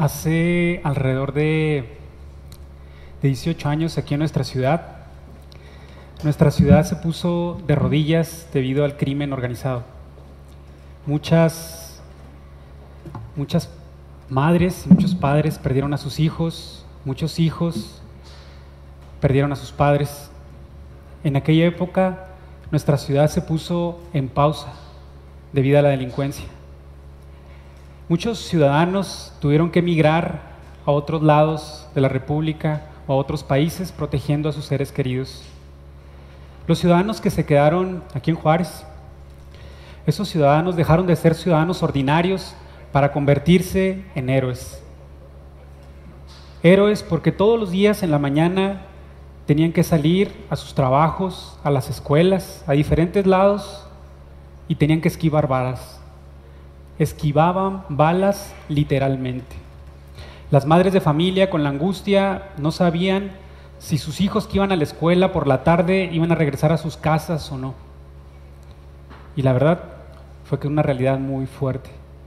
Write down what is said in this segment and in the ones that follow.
Hace alrededor de 18 años aquí en nuestra ciudad se puso de rodillas debido al crimen organizado. Muchas madres y muchos padres perdieron a sus hijos, muchos hijos perdieron a sus padres. En aquella época nuestra ciudad se puso en pausa debido a la delincuencia. Muchos ciudadanos tuvieron que emigrar a otros lados de la República o a otros países protegiendo a sus seres queridos. Los ciudadanos que se quedaron aquí en Juárez, esos ciudadanos dejaron de ser ciudadanos ordinarios para convertirse en héroes. Héroes porque todos los días en la mañana tenían que salir a sus trabajos, a las escuelas, a diferentes lados y tenían que esquivar balas. Esquivaban balas literalmente. Las madres de familia con la angustia no sabían si sus hijos que iban a la escuela por la tarde iban a regresar a sus casas o no. Y la verdad fue que una realidad muy fuerte.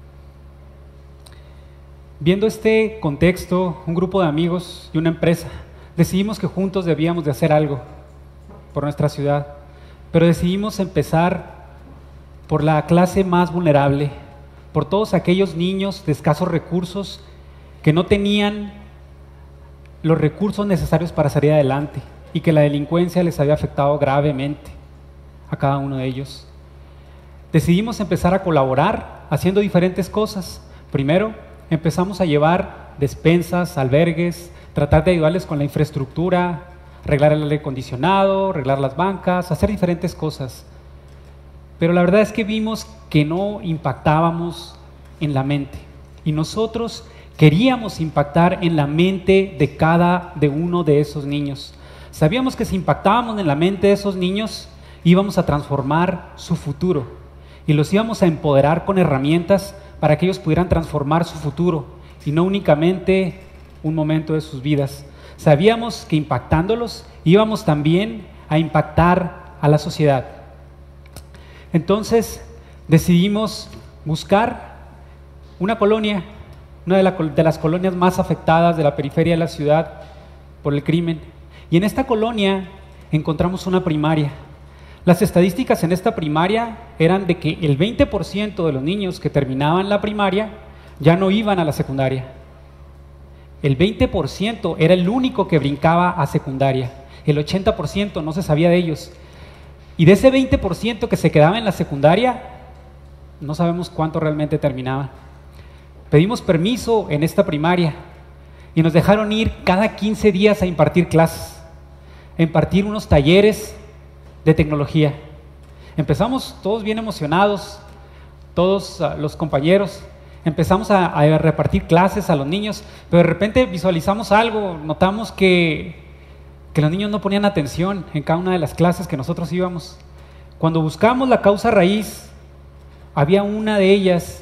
Viendo este contexto, un grupo de amigos y una empresa decidimos que juntos debíamos de hacer algo por nuestra ciudad, pero decidimos empezar por la clase más vulnerable, por todos aquellos niños de escasos recursos que no tenían los recursos necesarios para salir adelante y que la delincuencia les había afectado gravemente a cada uno de ellos. Decidimos empezar a colaborar haciendo diferentes cosas. Primero, empezamos a llevar despensas, albergues, tratar de ayudarles con la infraestructura, arreglar el aire acondicionado, arreglar las bancas, hacer diferentes cosas. Pero la verdad es que vimos que no impactábamos en la mente y nosotros queríamos impactar en la mente de uno de esos niños. Sabíamos que si impactábamos en la mente de esos niños íbamos a transformar su futuro y los íbamos a empoderar con herramientas para que ellos pudieran transformar su futuro y no únicamente un momento de sus vidas. Sabíamos que impactándolos íbamos también a impactar a la sociedad. Entonces decidimos buscar una colonia, una de las colonias más afectadas de la periferia de la ciudad por el crimen. Y en esta colonia encontramos una primaria. Las estadísticas en esta primaria eran de que el 20% de los niños que terminaban la primaria ya no iban a la secundaria. El 20% era el único que brincaba a secundaria. El 80% no se sabía de ellos. Y de ese 20% que se quedaba en la secundaria, no sabemos cuánto realmente terminaba. Pedimos permiso en esta primaria y nos dejaron ir cada 15 días a impartir clases, a impartir unos talleres de tecnología. Empezamos todos bien emocionados, todos los compañeros, empezamos a repartir clases a los niños, pero de repente visualizamos algo, notamos que los niños no ponían atención en cada una de las clases que nosotros íbamos. Cuando buscamos la causa raíz, había una de ellas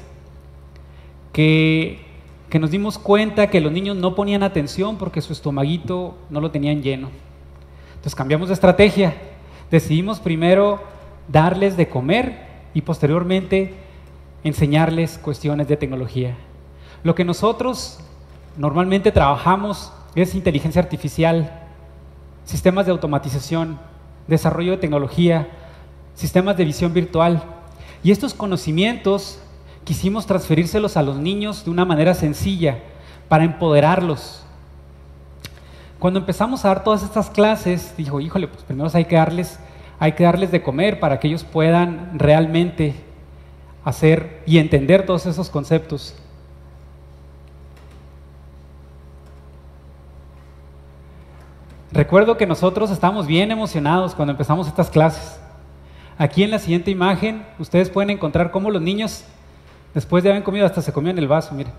que nos dimos cuenta que los niños no ponían atención porque su estomaguito no lo tenían lleno. Entonces cambiamos de estrategia. Decidimos primero darles de comer y posteriormente enseñarles cuestiones de tecnología. Lo que nosotros normalmente trabajamos es inteligencia artificial, sistemas de automatización, desarrollo de tecnología, sistemas de visión virtual. Y estos conocimientos quisimos transferírselos a los niños de una manera sencilla para empoderarlos. Cuando empezamos a dar todas estas clases, dijo, híjole, pues primero hay que darles de comer para que ellos puedan realmente hacer y entender todos esos conceptos. Recuerdo que nosotros estábamos bien emocionados cuando empezamos estas clases. Aquí en la siguiente imagen, ustedes pueden encontrar cómo los niños, después de haber comido, hasta se comían el vaso, miren.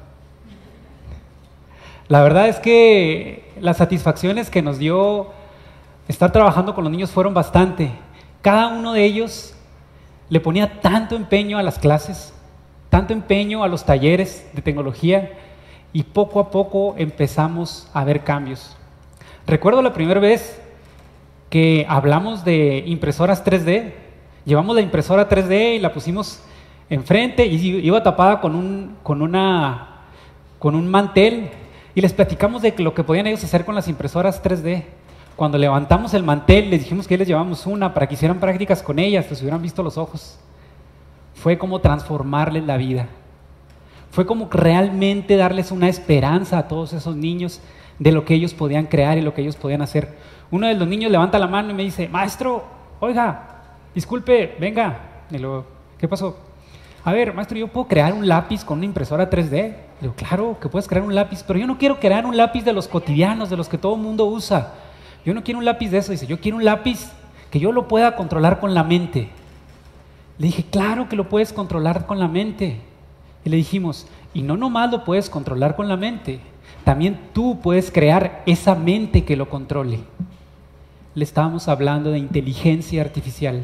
La verdad es que las satisfacciones que nos dio estar trabajando con los niños fueron bastante. Cada uno de ellos le ponía tanto empeño a las clases, tanto empeño a los talleres de tecnología y poco a poco empezamos a ver cambios. Recuerdo la primera vez que hablamos de impresoras 3D, llevamos la impresora 3D y la pusimos enfrente y iba tapada con con un mantel y les platicamos de lo que podían ellos hacer con las impresoras 3D. Cuando levantamos el mantel, les dijimos que les llevamos una para que hicieran prácticas con ellas, les hubieran visto los ojos. Fue como transformarles la vida. Fue como realmente darles una esperanza a todos esos niños de lo que ellos podían crear y lo que ellos podían hacer. Uno de los niños levanta la mano y me dice, maestro, oiga, disculpe, venga. Y luego, ¿qué pasó? A ver, maestro, ¿yo puedo crear un lápiz con una impresora 3D? Le digo, claro que puedes crear un lápiz, pero yo no quiero crear un lápiz de los cotidianos, de los que todo el mundo usa. Yo no quiero un lápiz de eso. Dice, yo quiero un lápiz que yo lo pueda controlar con la mente. Le dije, claro que lo puedes controlar con la mente. Y le dijimos, y no nomás lo puedes controlar con la mente, también tú puedes crear esa mente que lo controle. Le estábamos hablando de inteligencia artificial.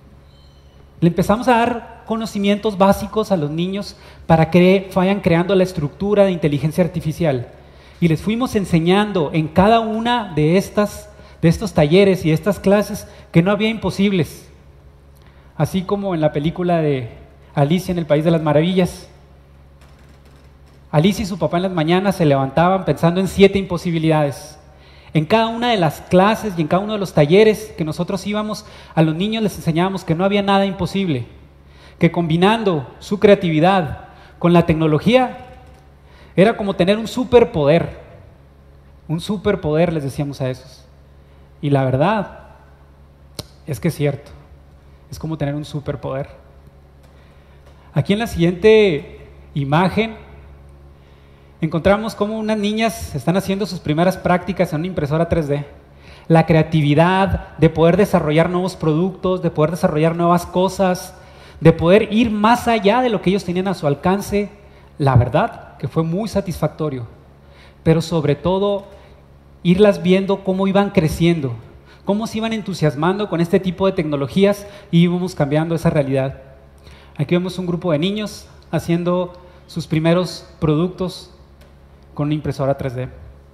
Le empezamos a dar conocimientos básicos a los niños para que vayan creando la estructura de inteligencia artificial. Y les fuimos enseñando en cada una de estos talleres y estas clases que no había imposibles. Así como en la película de Alicia en el País de las Maravillas. Alicia y su papá en las mañanas se levantaban pensando en 7 imposibilidades. En cada una de las clases y en cada uno de los talleres que nosotros íbamos, a los niños les enseñábamos que no había nada imposible, que combinando su creatividad con la tecnología era como tener un superpoder. Un superpoder, les decíamos a esos. Y la verdad es que es cierto, es como tener un superpoder. Aquí en la siguiente imagen encontramos cómo unas niñas están haciendo sus primeras prácticas en una impresora 3D. La creatividad de poder desarrollar nuevos productos, de poder desarrollar nuevas cosas, de poder ir más allá de lo que ellos tenían a su alcance, la verdad que fue muy satisfactorio. Pero sobre todo, irlas viendo cómo iban creciendo, cómo se iban entusiasmando con este tipo de tecnologías y íbamos cambiando esa realidad. Aquí vemos un grupo de niños haciendo sus primeros productos con una impresora 3D.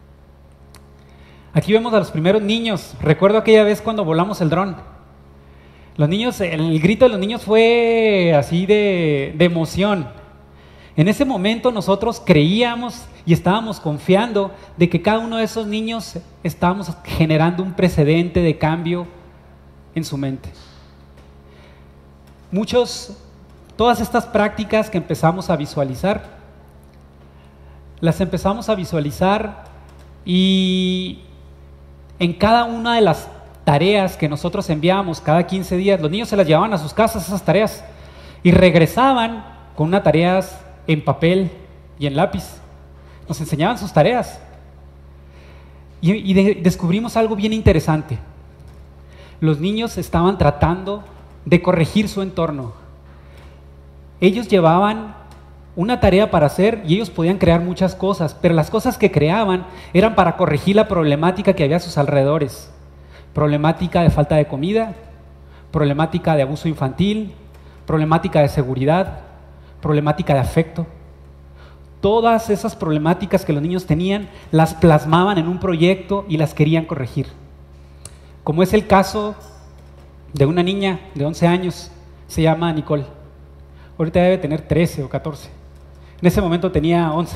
Aquí vemos a los primeros niños. Recuerdo aquella vez cuando volamos el dron. Los niños, el grito de los niños fue así de emoción. En ese momento nosotros creíamos y estábamos confiando de que cada uno de esos niños estábamos generando un precedente de cambio en su mente. Todas estas prácticas que empezamos a visualizar, las empezamos a visualizar y en cada una de las tareas que nosotros enviábamos cada 15 días, los niños se las llevaban a sus casas esas tareas y regresaban con unas tareas en papel y en lápiz. Nos enseñaban sus tareas y descubrimos algo bien interesante. Los niños estaban tratando de corregir su entorno. Ellos llevaban una tarea para hacer y ellos podían crear muchas cosas, pero las cosas que creaban eran para corregir la problemática que había a sus alrededores. Problemática de falta de comida, problemática de abuso infantil, problemática de seguridad, problemática de afecto. Todas esas problemáticas que los niños tenían las plasmaban en un proyecto y las querían corregir. Como es el caso de una niña de 11 años, se llama Nicole. Ahorita debe tener 13 o 14. En ese momento tenía 11.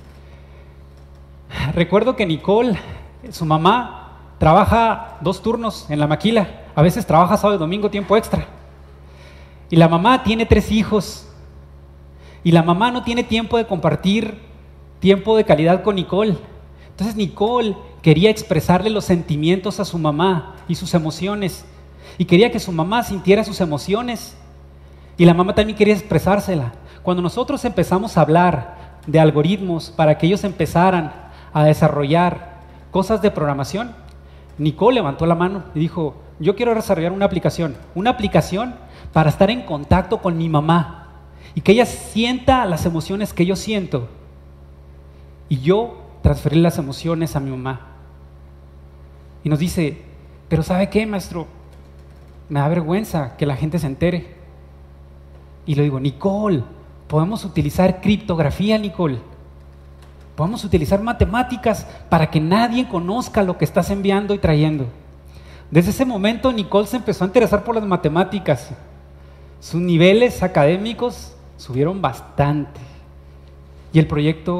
Recuerdo que Nicole, su mamá, trabaja 2 turnos en la maquila. A veces trabaja sábado y domingo, tiempo extra. Y la mamá tiene 3 hijos. Y la mamá no tiene tiempo de compartir tiempo de calidad con Nicole. Entonces Nicole quería expresarle los sentimientos a su mamá y sus emociones. Y quería que su mamá sintiera sus emociones. Y la mamá también quería expresársela. Cuando nosotros empezamos a hablar de algoritmos para que ellos empezaran a desarrollar cosas de programación, Nicole levantó la mano y dijo, yo quiero desarrollar una aplicación para estar en contacto con mi mamá y que ella sienta las emociones que yo siento y yo transferir las emociones a mi mamá. Y nos dice, pero ¿sabe qué, maestro? Me da vergüenza que la gente se entere. Y le digo, Nicole, podemos utilizar criptografía, Nicole. Podemos utilizar matemáticas para que nadie conozca lo que estás enviando y trayendo. Desde ese momento, Nicole se empezó a interesar por las matemáticas. Sus niveles académicos subieron bastante. Y el proyecto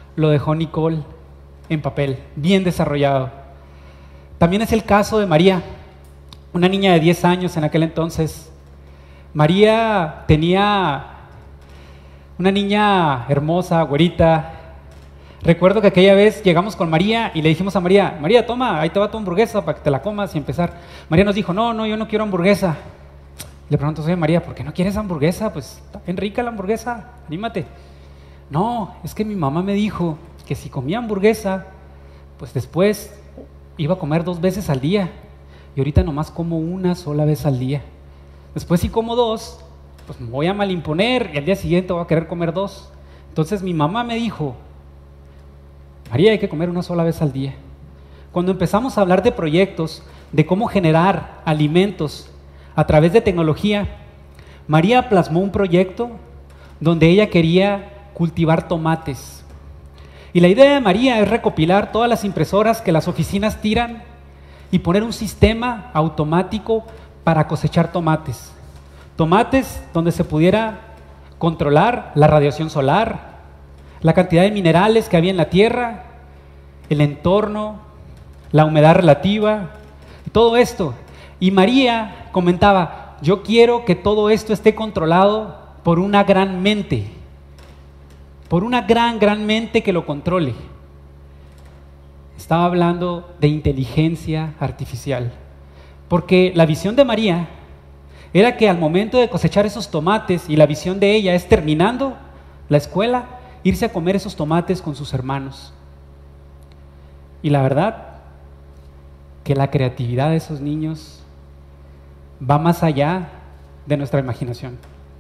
lo dejó Nicole en papel, bien desarrollado. También es el caso de María, una niña de 10 años en aquel entonces. María tenía una niña hermosa, güerita. Recuerdo que aquella vez llegamos con María y le dijimos a María, María, toma, ahí te va tu hamburguesa para que te la comas y empezar. María nos dijo, no, yo no quiero hamburguesa. Le pregunto, oye María, ¿por qué no quieres hamburguesa? Pues está bien rica la hamburguesa, anímate. No, es que mi mamá me dijo que si comía hamburguesa, pues después iba a comer 2 veces al día. Y ahorita nomás como una sola vez al día. Después si como 2, pues me voy a malimponer y al día siguiente voy a querer comer 2. Entonces mi mamá me dijo, María, hay que comer una sola vez al día. Cuando empezamos a hablar de proyectos, de cómo generar alimentos a través de tecnología, María plasmó un proyecto donde ella quería cultivar tomates. Y la idea de María es recopilar todas las impresoras que las oficinas tiran y poner un sistema automático para cosechar tomates. Tomates donde se pudiera controlar la radiación solar, la cantidad de minerales que había en la tierra, el entorno, la humedad relativa, todo esto. Y María comentaba, yo quiero que todo esto esté controlado por una gran mente, por una gran mente que lo controle. Estaba hablando de inteligencia artificial, porque la visión de María era que al momento de cosechar esos tomates, y la visión de ella es terminando la escuela, irse a comer esos tomates con sus hermanos. Y la verdad, que la creatividad de esos niños va más allá de nuestra imaginación.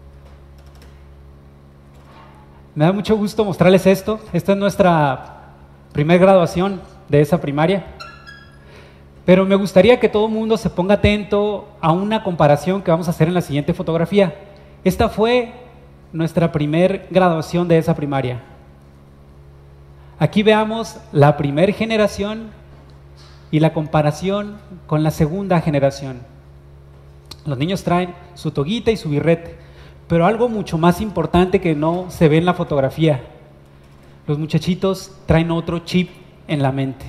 Me da mucho gusto mostrarles esto. Esta es nuestra primer graduación de esa primaria. Pero me gustaría que todo el mundo se ponga atento a una comparación que vamos a hacer en la siguiente fotografía. Esta fue nuestra primer graduación de esa primaria. Aquí veamos la primera generación y la comparación con la segunda generación. Los niños traen su toguita y su birrete, pero algo mucho más importante que no se ve en la fotografía. Los muchachitos traen otro chip en la mente.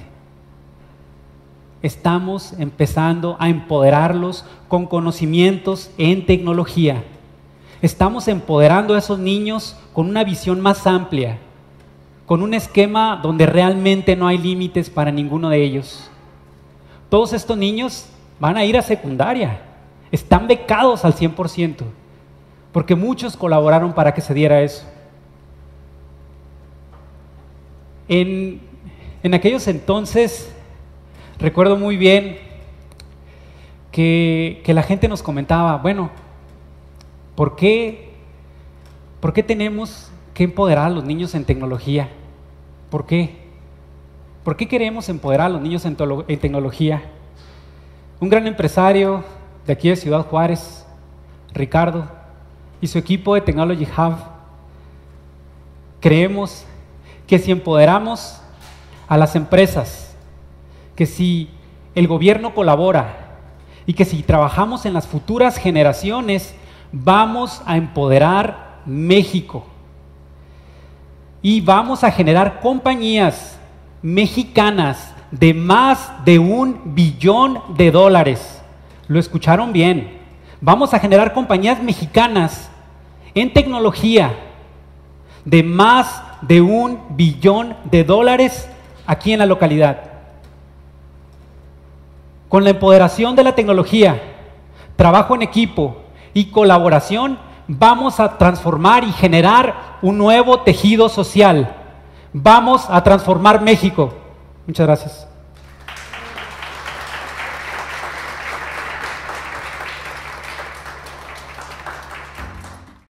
Estamos empezando a empoderarlos con conocimientos en tecnología. Estamos empoderando a esos niños con una visión más amplia, con un esquema donde realmente no hay límites para ninguno de ellos. Todos estos niños van a ir a secundaria, están becados al 100%, porque muchos colaboraron para que se diera eso. En aquellos entonces, recuerdo muy bien que la gente nos comentaba, bueno, ¿por qué tenemos que empoderar a los niños en tecnología? ¿Por qué? ¿Por qué queremos empoderar a los niños en tecnología? Un gran empresario de aquí de Ciudad Juárez, Ricardo, y su equipo de Technology Hub, creemos que si empoderamos a las empresas, que si el gobierno colabora y que si trabajamos en las futuras generaciones, vamos a empoderar México y vamos a generar compañías mexicanas de más de $1 billón. Lo escucharon bien. Vamos a generar compañías mexicanas en tecnología de más de $1 billón aquí en la localidad. Con la empoderación de la tecnología, trabajo en equipo y colaboración, vamos a transformar y generar un nuevo tejido social. Vamos a transformar México. Muchas gracias.